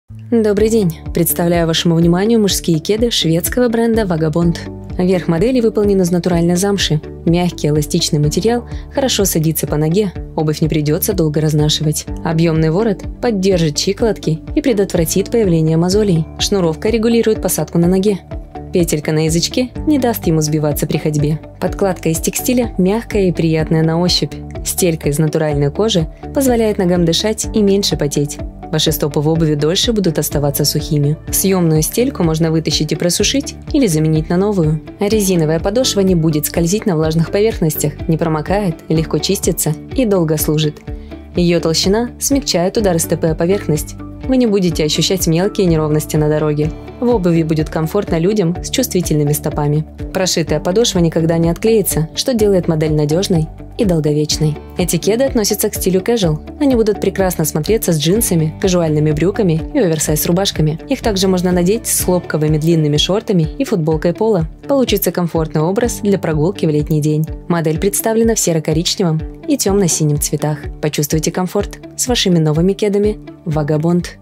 Добрый день! Представляю вашему вниманию мужские кеды шведского бренда Vagabond. Верх модели выполнен из натуральной замши. Мягкий эластичный материал хорошо садится по ноге, обувь не придется долго разнашивать. Объемный ворот поддержит щиколотки и предотвратит появление мозолей. Шнуровка регулирует посадку на ноге. Петелька на язычке не даст ему сбиваться при ходьбе. Подкладка из текстиля мягкая и приятная на ощупь. Стелька из натуральной кожи позволяет ногам дышать и меньше потеть. Ваши стопы в обуви дольше будут оставаться сухими. Съемную стельку можно вытащить и просушить или заменить на новую. А резиновая подошва не будет скользить на влажных поверхностях, не промокает, легко чистится и долго служит. Ее толщина смягчает удары стопы о поверхность. Вы не будете ощущать мелкие неровности на дороге. В обуви будет комфортно людям с чувствительными стопами. Прошитая подошва никогда не отклеится, что делает модель надежной и долговечной. Эти кеды относятся к стилю casual. Они будут прекрасно смотреться с джинсами, кажуальными брюками и оверсайз рубашками. Их также можно надеть с хлопковыми длинными шортами и футболкой поло. Получится комфортный образ для прогулки в летний день. Модель представлена в серо-коричневом и темно-синем цветах. Почувствуйте комфорт с вашими новыми кедами Vagabond.